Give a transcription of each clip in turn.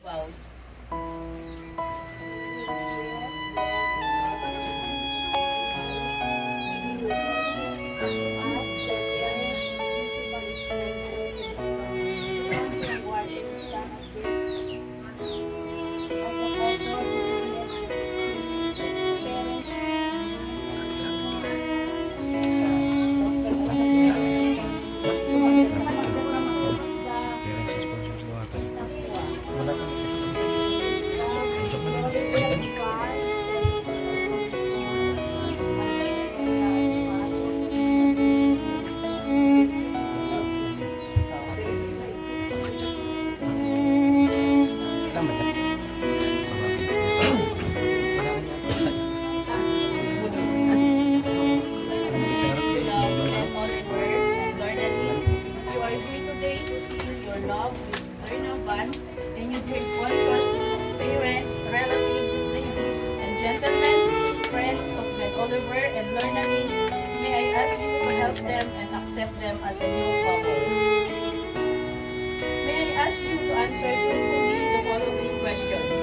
Vows. Oliver and Lornaline, may I ask you to help them and accept them as a new couple. May I ask you to answer truthfully the following questions.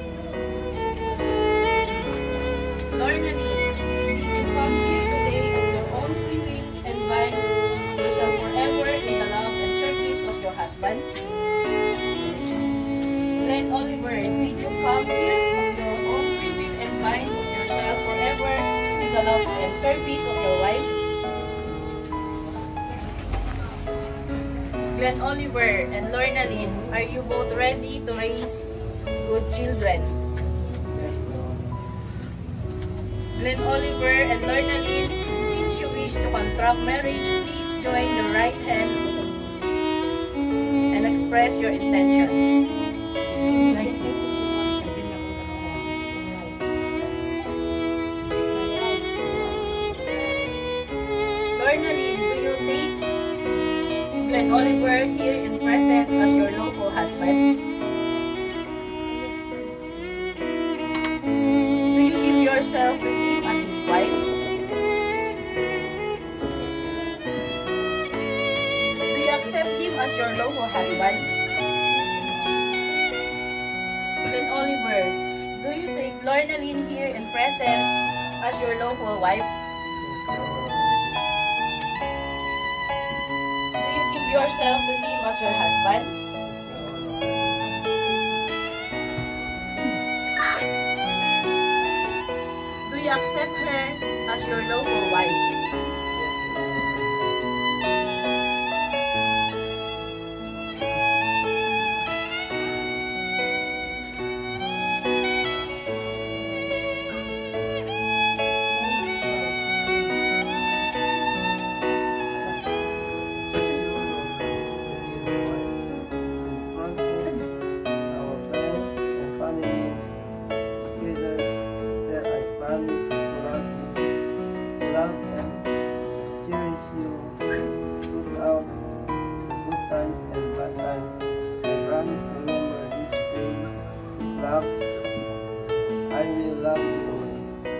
Lornaline, did you come here today of your own free will and bind yourself forever in the love and service of your husband? Glenn Oliver, did you come here of your own free will and bind yourself forever the love and service of your wife? Glenn Oliver and Lornaline, are you both ready to raise good children? Glenn Oliver and Lornaline, since you wish to contract marriage, please join your right hand and express your intentions. Lornaline, do you take Glenn Oliver here in presence as your lawful husband? Do you give yourself to him as his wife? Do you accept him as your lawful husband? Glenn Oliver, do you take Lornaline here in presence as your lawful wife? Yourself to him as your husband? Do you accept her as your lawful wife? I will love you always.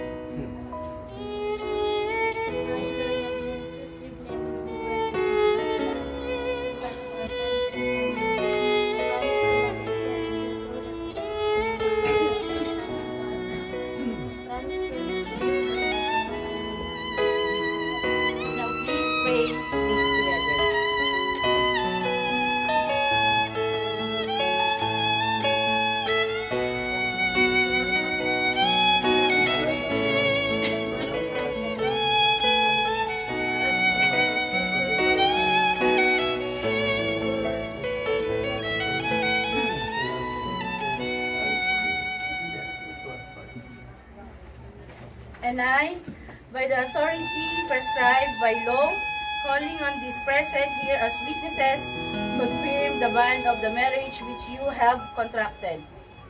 Now please pray this together. And I, by the authority prescribed by law, calling on these present here as witnesses, confirm the bond of the marriage which you have contracted.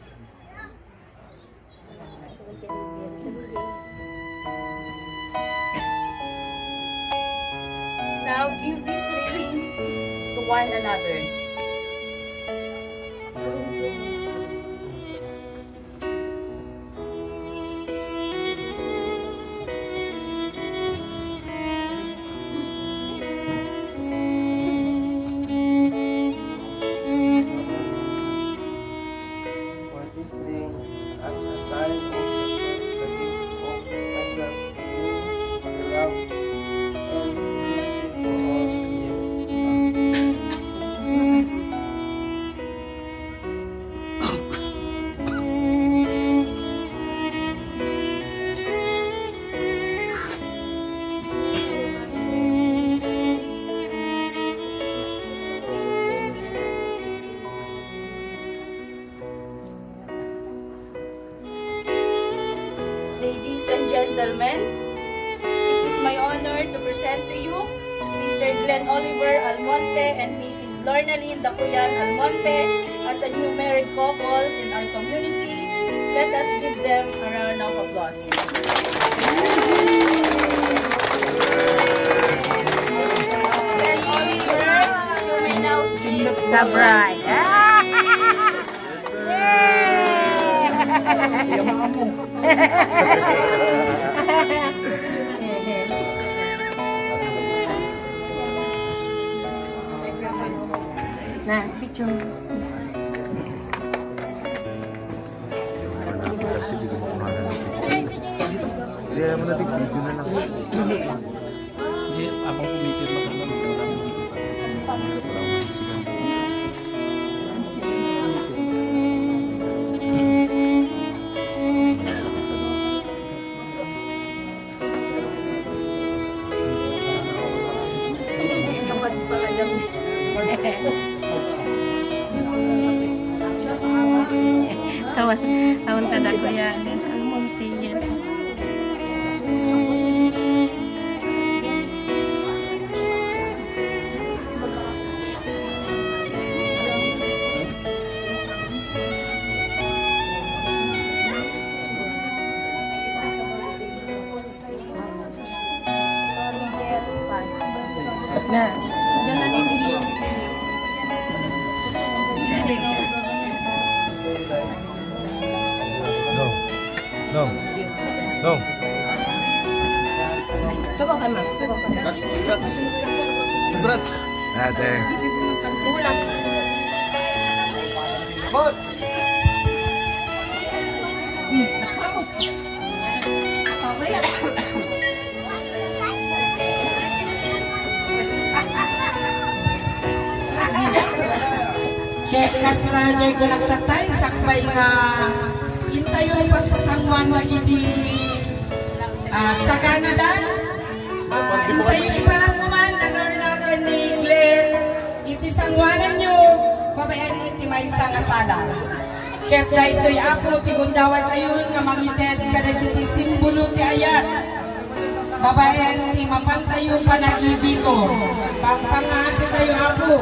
Now give these rings to one another. ladies and gentlemen, it is my honor to present to you Mr. Glenn Oliver Almonte and Mrs. Lornalyn Dacuyan Almonte as a new married couple in our community. Let us give them a round of applause. Glenn Oliver, you may now kiss the bride. Nah, picture. Dia menatik video na lang. Hindi, abang kumikir mo kung Tawan tada ko yan. Ang munti yan. Nah, jangan ini. No. No. Coba kan, Mak. Coba kan. Congrats. Ate. Ulang. Boss. Kekas na dyan ko nagtatay, sakbay nga intayong pagsasangwan na iti sa Canada. Intayong iparang naman na Lorna ni Glenn, iti sangwanan nyo, babayan iti may isang asala. Ket na ito'y apo, tigundawat ayun nga mangited ka na iti simbolo ti ayat. Babayan ti mapantayo panag-ibito, pangpangasa tayo apo.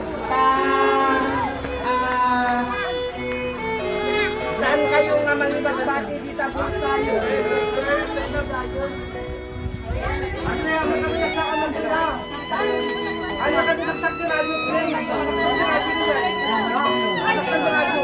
Saan kayo nga mangibagbati dito po sa'yo? Ano yan? Managkasak ka maganda. Ano ka bisaksak din radyo? Bisaksak din radyo.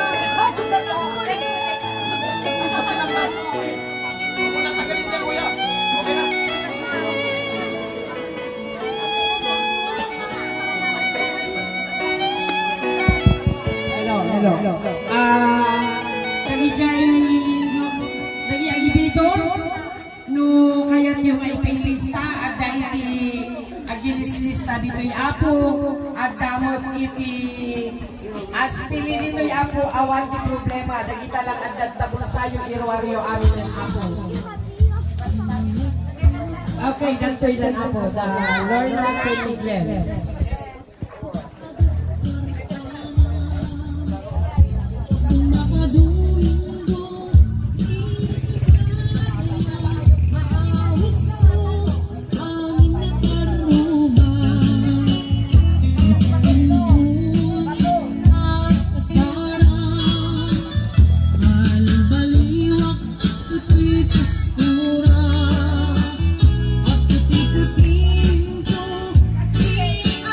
Hello. Kami dyan nag-iagibito no kayat yung ipailista at iti agilis-lista dito'y apo at damot iti astili dito'y apo awan di problema dagita lang at dagtabol sa'yo irwaryo amin ng apo. Okay, danto'y dan apo the Lorna Katie Glenn. I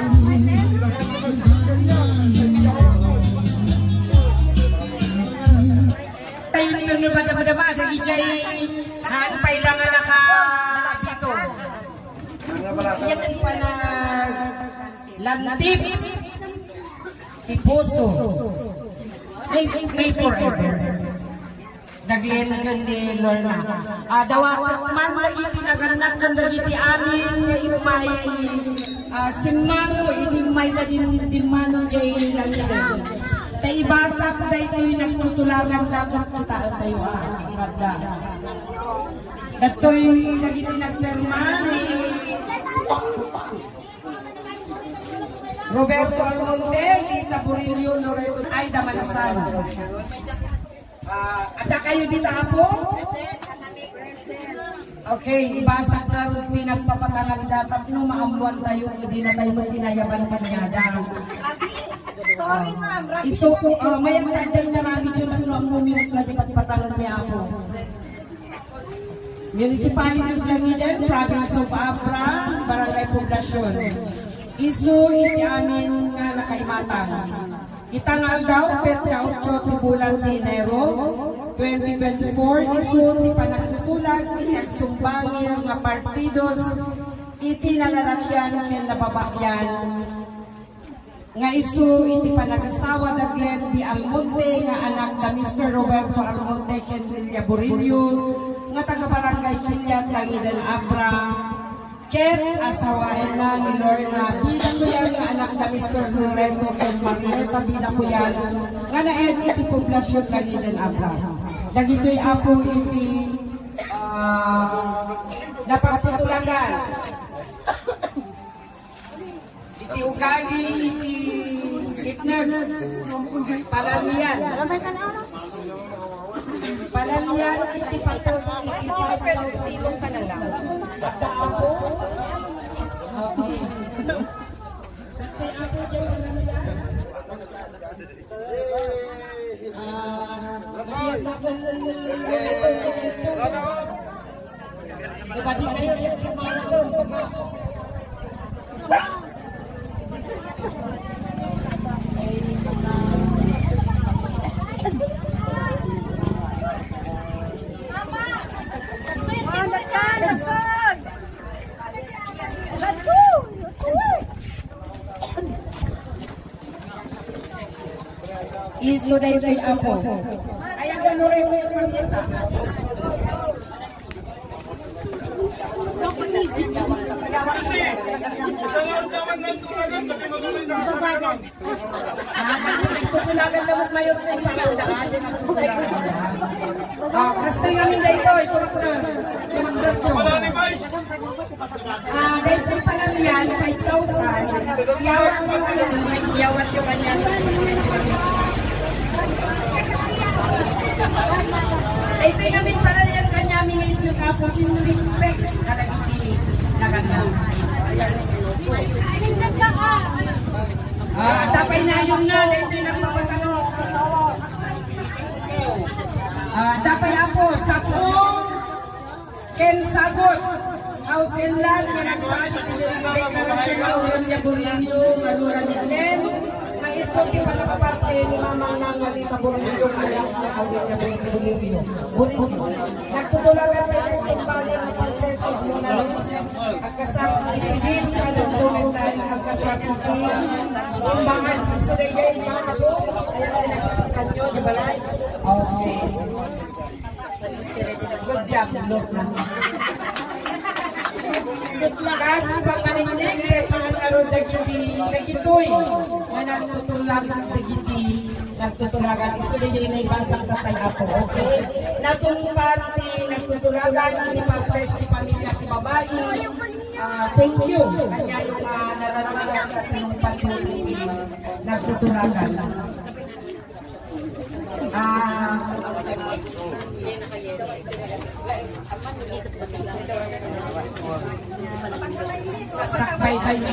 Tayo bada-bada dagi chay han pailangan naka dito. Iyak di pa na lantip ipuso may forever. Daglen gandi Lorna. Dawat man lagi tinaganak kan dagi ti amin nga imay simmango inimay na din manong jay lagi din. Tay basak day to'y nagtutulagan dagat kita tayo radda. Dato'y lagi tinagperma ni Roberto Almonte, Lita Burillo, Loreto, Aida Manasano. Ada kayo dito po? Okay, ibasak na rin pinagpapatangan dapat no maamuan tayo, hindi na tayo magtinayaban kanyada. Sorry ma'am. Iso, mayang tandang na namin yun at ang muminit na ipagpatangan niya ako. Municipality of Langiden, Province of Abra, Barangay Poblasyon. Iso, hindi amin nga nakaimatan. Itangal daw, Petsa 8 bulan de Enero, 2024, iso, di pa nagtutulag, itagsumbangi nga partidos, itinalalakyan ng nababakyan. Nga isu iti panagasawa na Glenn B. Almonte nga anak na Mr. Roberto Almonte ken Lilia Burillo nga taga-barangay Kilian Langidan Abra ken asawaen na ni Lorna bida ko yan nga anak na Mr. Loreto ken Marieta bida ko yan nga naen iti poblasyon Langidan Abra. Dagito'y apo iti napagtutulagan iti ugali iti itnag palalian iti patog iti silong ka na lang bata ako okay sante ako dyan palalian mayat ako diba di kayo siya kimara doon pagka iso na yung apo. Kaya ganurin ko yung Marieta. Tutulagan na magmayon ko yung panandaan din ang tutulagan. Kasi namin na ito, ito na tumagdap ko. Dahil ko pa lang yan, 5,000. Iyawat yung kanya. Ito yung namin pala yan kanya minit yung kapo in respect na iti naganda. Tapay na yung na ito yung nagpapatanong. Tapay ako sa kong ken sagot house and land na nagsasagot ng deklarasyon na uran niya Burillo maluran niya Len maiso di pa nakaparte ni Mama ng Marita Burillo anak na uran niya Burillo nagtutulagan pa yung simbali ng pagtesig muna agkasakit isigil sa dokumental agkasakit simbangan iso na yan mga po kaya tinagkasikan nyo di balay okay good job Lord na kasi papanignig kay pangataro dagitoy na nagtutulagan iso na yun ay basang tatay ako okay natong party nagtutulagan ni Pagpes ni pamilya ni babae thank you kanya yung nararamdaman at yung patuloy nagtutulagan sakbay kayo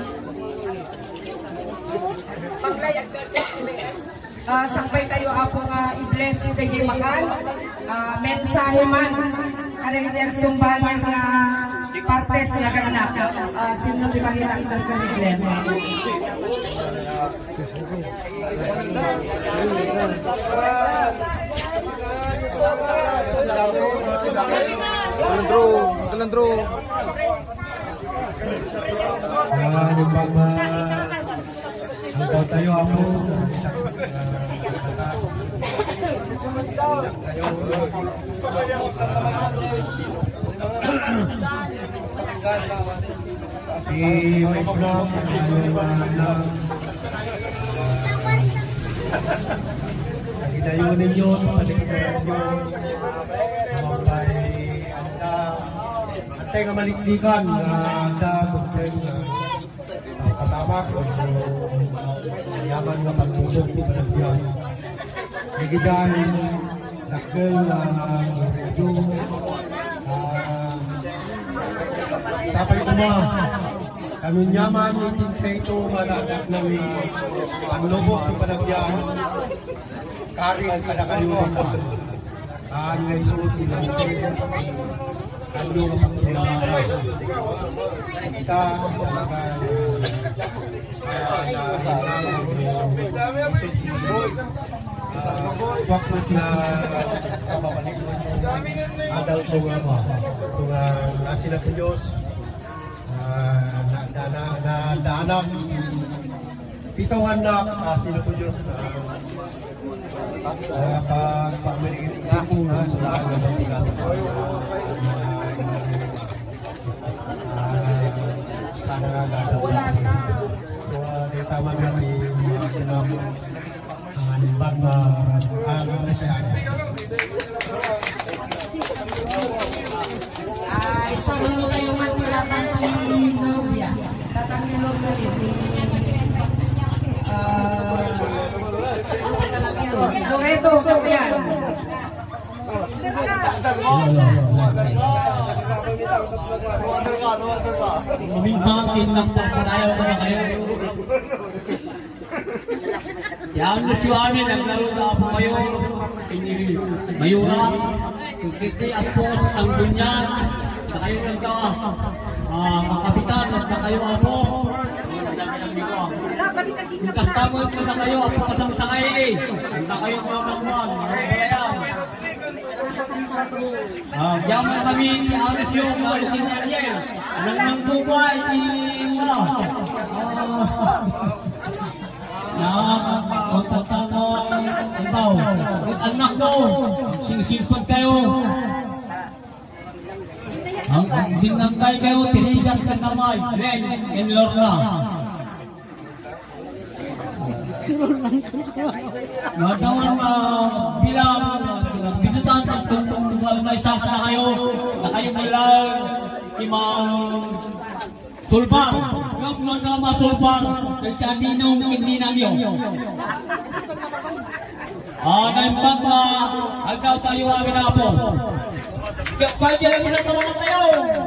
sakbay tayo ako nga i-bless tayo makan mensahe man karagder sumbayan na partes na ganap. Sino di makita ang Glenn? Kalandro. Yan yung mga hanggang tayo ako. May vlog, naginayon ninyo, palikitayan nyo, antay nga maliklikan na anda kung kasama ko. So, yaman nga pagtulog ko pa nagbiyan. Nagiday, nakil, radyo, sapay ko na, kami nyaman, itintay ito, malagak ng panlubog ko pa nagbiyan. Karin ka na kayo nito. Ngay suot nila ito. Ano nga pagkulaman. Kita talaga bakit na kababalik mo yung adult ko nga mo. So nasila po Diyos na anak pitong anak sila po Diyos pag-pamilitin ko sa lahat ng mga sana gagawin. So, tama natin yung sinama nimbag na saya. Isa rin nyo kayo magtiratang ni Nobia. Tatang ni Nobia rin. Loreto, Nobia. Minsan, pinagpapanayaw ko na kayo. Yan na si Ami, naglaro na po kayo. Mayura, kikiti po sa Sanggunian. Sa kayo nagka, makapitas at sa kayo po. Yung kastamot ko na kayo, apo kasang sakay eh. Sa kayo mamakuan, mamakuan. Yaman kami ni Ames yung Marisin Ariel. Nang tubay ni Mula. Pagtatanong ikaw. At anak ko, singsipag kayo. Ang dinangkay kayo, tinigat ka naman. Len and Lorna. Magawang bilang binutan sa tuntong may saka na kayo na kayo bilang imang sulbar yung mga sulbar kay kaninong hindi nanyo naimbag na agaw tayo amin na po kaya kaya lang na tawagan tayo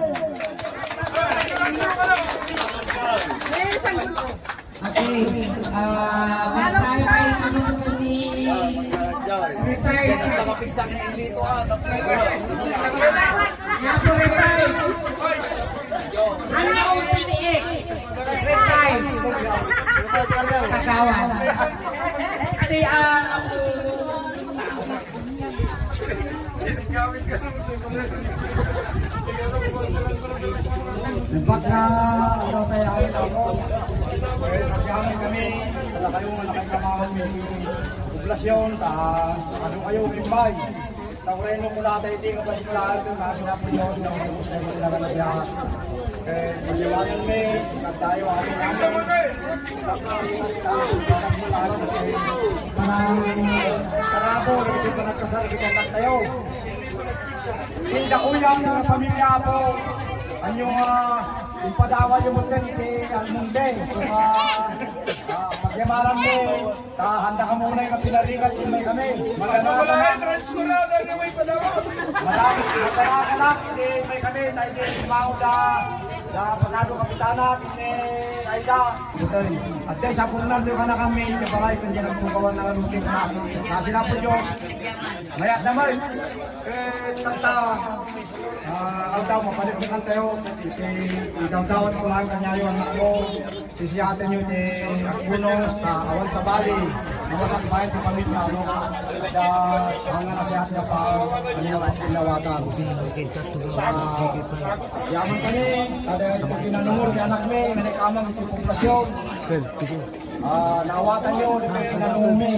Okay, masahe kayo ni retired. Yapo retired. Ano si X? Retired. Kagawan. Ate, Nagbak na daw tayo ako. Nagyamay kami, wala kayong nakikamahan may poblasyon, ano kayo, imbay. Taureno mula tayo di ka ba siklahan kung nakinapin yun, nakikos na yung naman siya. Pagyawanan may, nagtayo amin namin. Parang sarabo, hindi pa nagkasaragitan lang tayo. Hindi ako yan, mga pamilya po. Anyo yung padawa yung munden iti almunde. So pagyamaran mo, handa ka muna yung pinarigat yung may kami. Maganakan na. Transkurada may padawa. Marami, maganakan na, may kami, na hindi mauda. da pasado kapitanan ni Aida. Betul. At kay sa punan do kana kami sa balay kun diyan nagpukawan na rutin na. Kasi na po Diyos. Mayat naman. Tanta daw mapalitan tayo idawdawat ko lang kanya yung anak ko sisiyatan nyo ni Akuno sa awan sa Bali nawasak bayan ng pamilya ano hanggang nasihat ka pa kanina pang tinawatan yaman kami ada ito pinanungur ni anak mi manikamang ito populasyon nawatan nyo ito pinanungur mi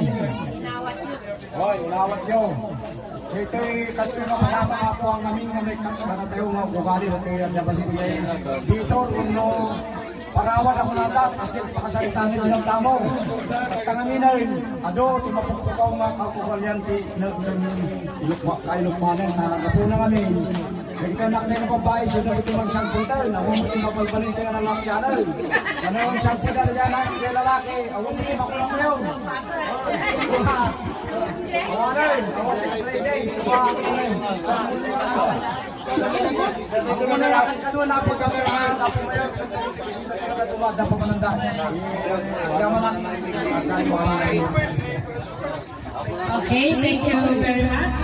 inawat nyo ito kasi nga kasama ako ang naming na may tayo nga ugali na tayo ang nabasin niya dito kung no parawan ako natat kasi pakasalitan nito ng tamo at tangamin na rin ado tumapukaw nga kakukalyan kailukmanan na napunan namin nagtanak na yung babae sila ito magsangputan ako mo ito mapalbalin tayo ng lakyanan ano yung sangputan na dyan ang lalaki ako mo ito makulang na yun awarin ako ito kasalitin ako mo na yakan kanwa na po kami napo mo yun tumada po mananda Okay, thank you very much.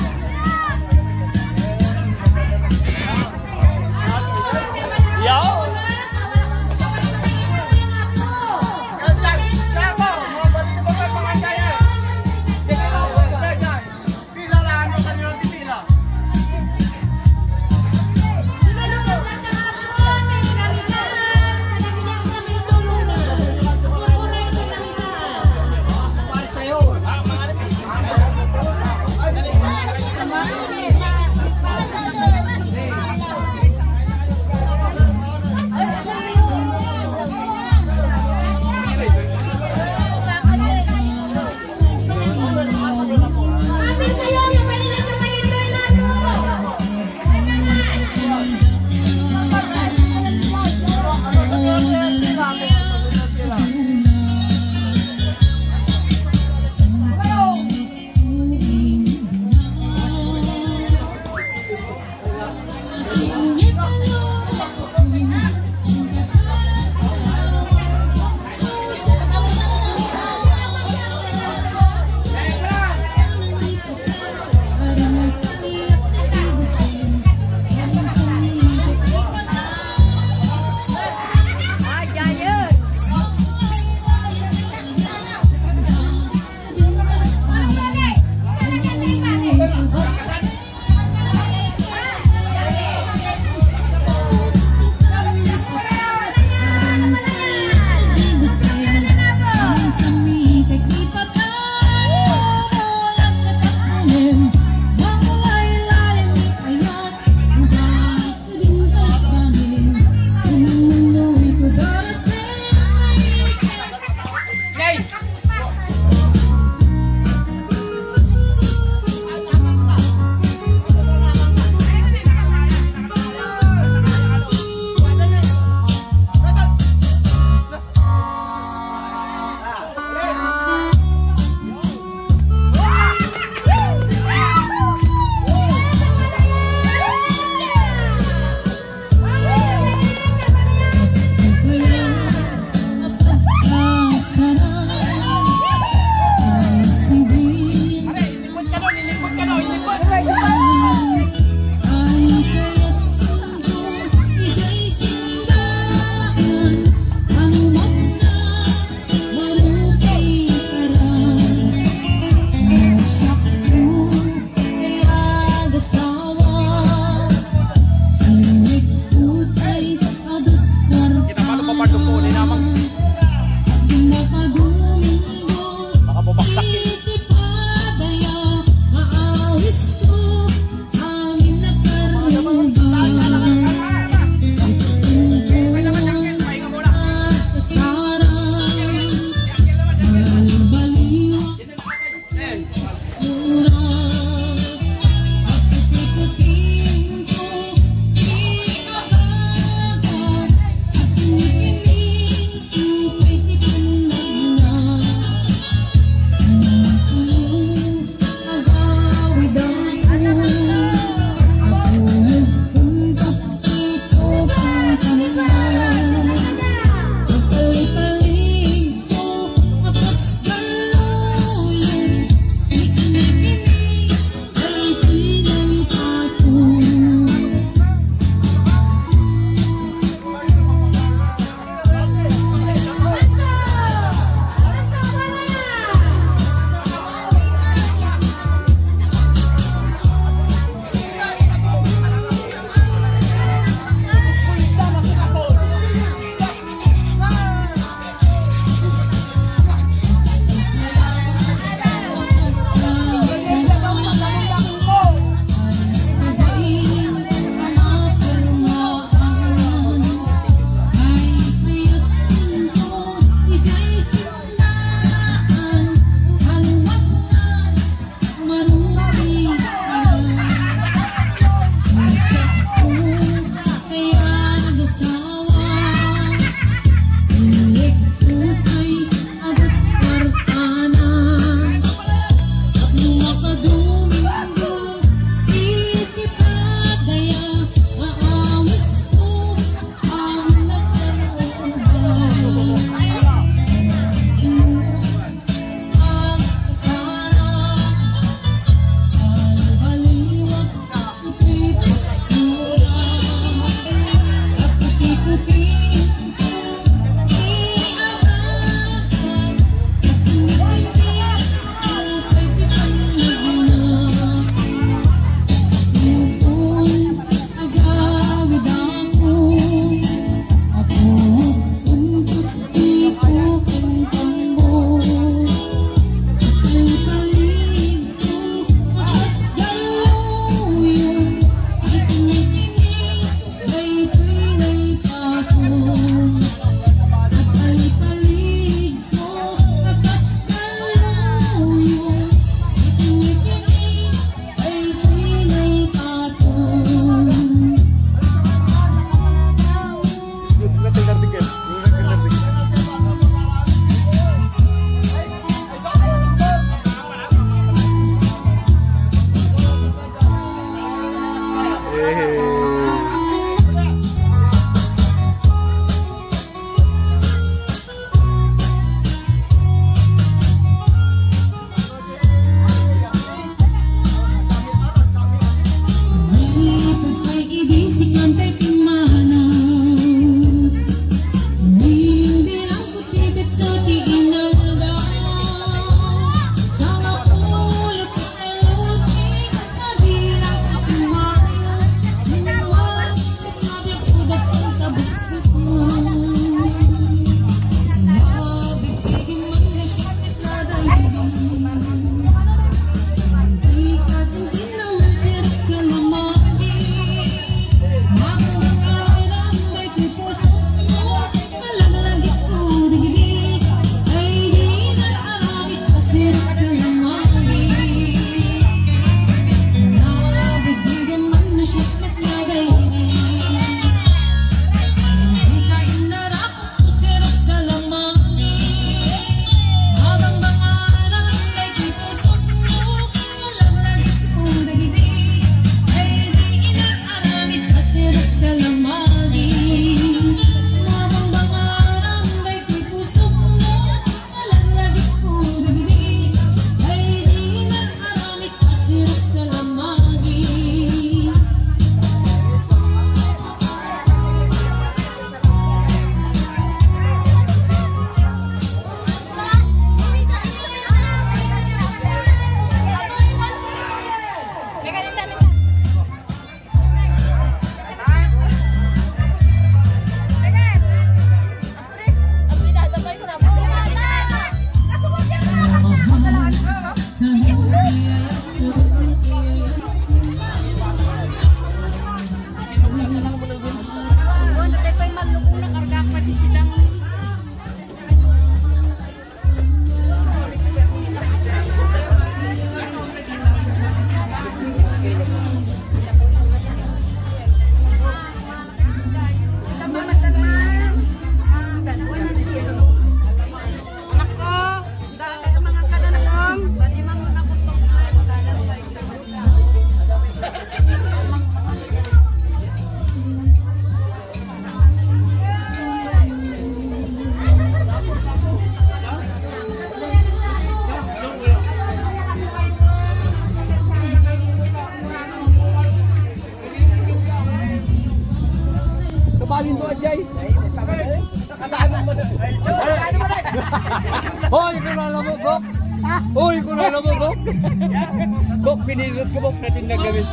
Hoy, kung alam mo, Bok! Hoy, kung alam mo, Bok! Bok, pinilot ko, Bok, natin nagamit.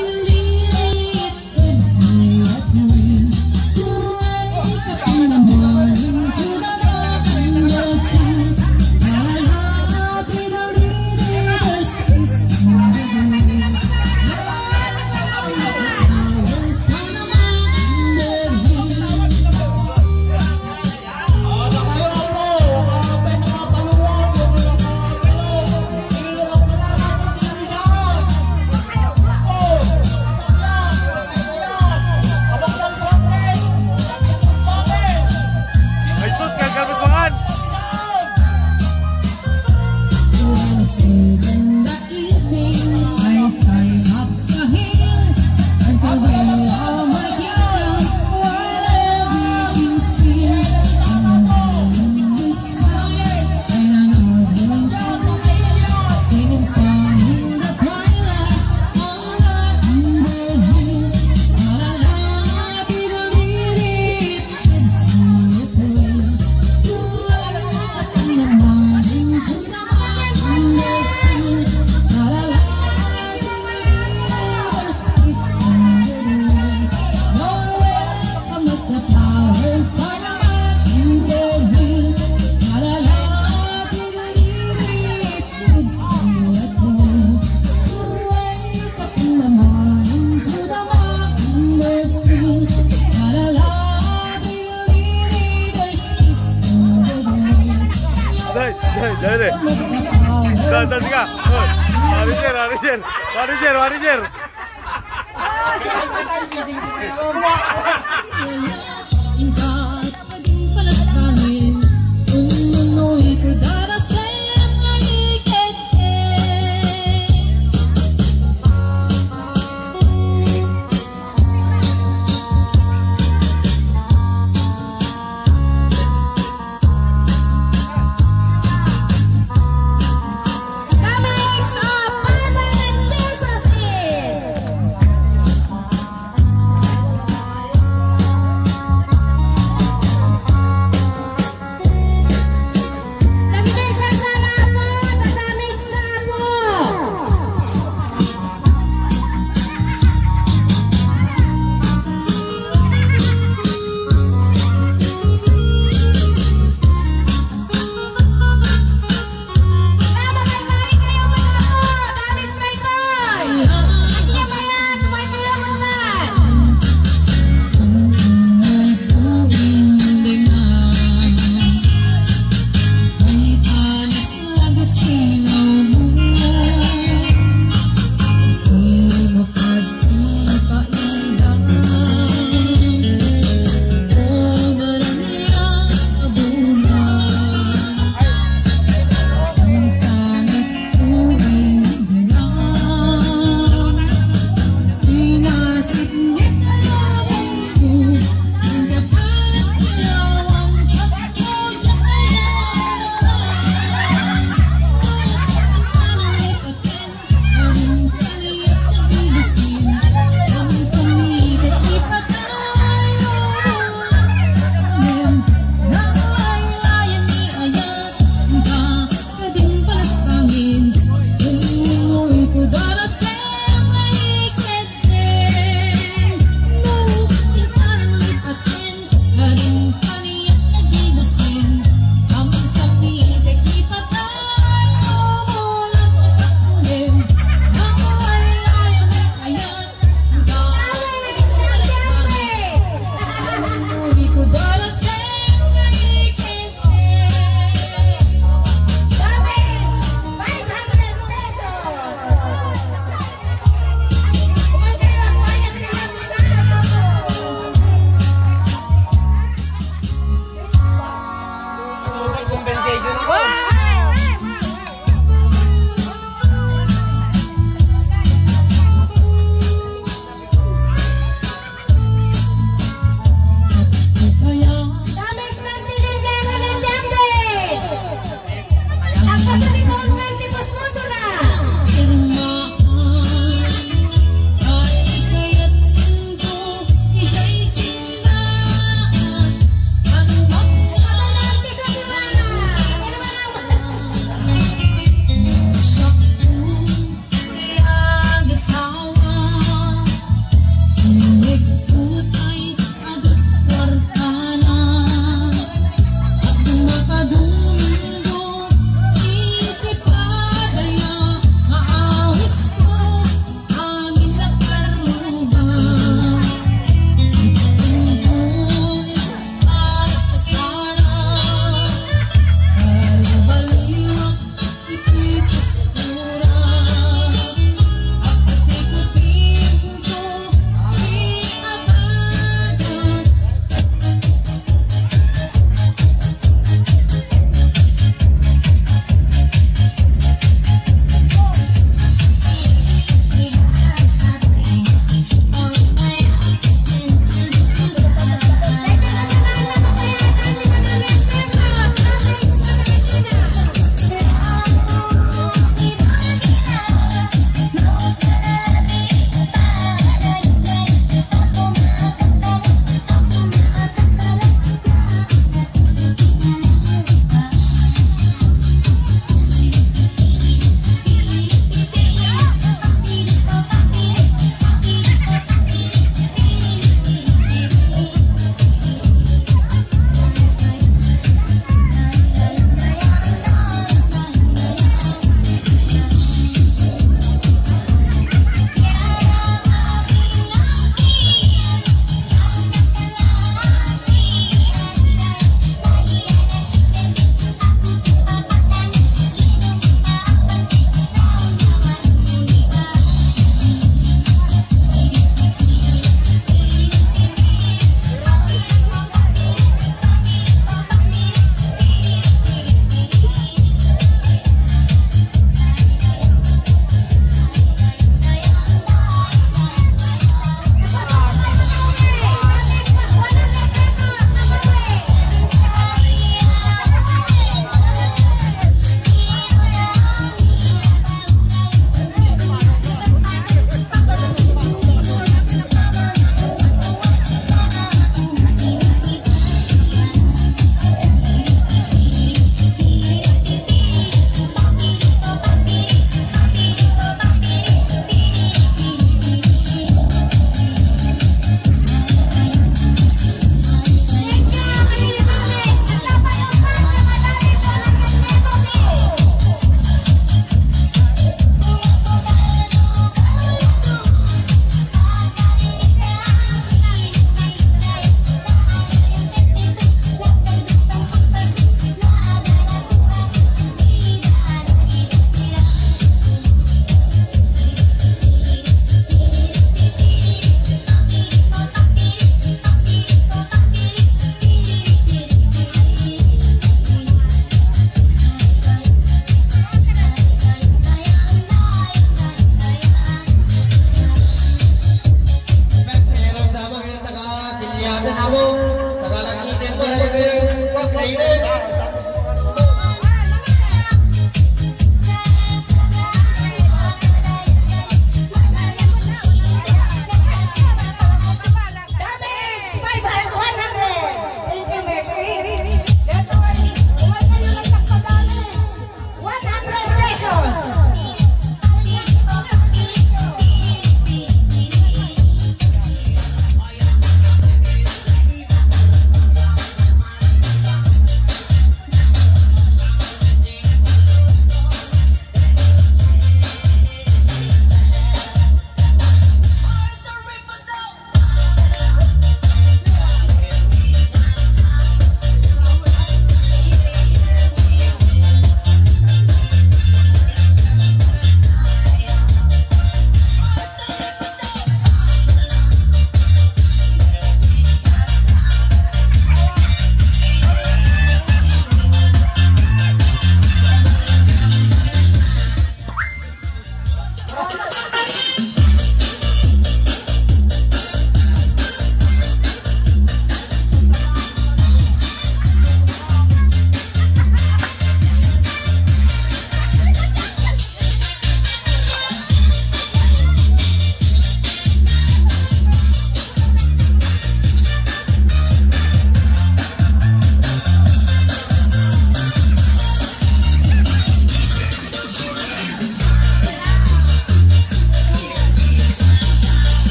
Manager.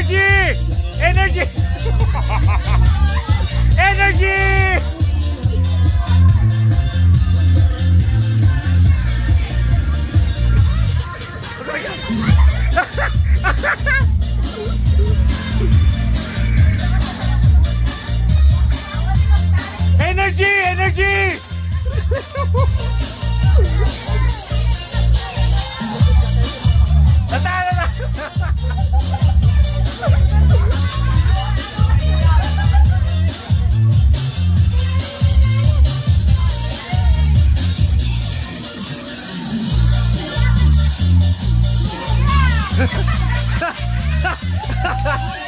Energy! Energy! Energy! Energy! Energy! Ha ha ha!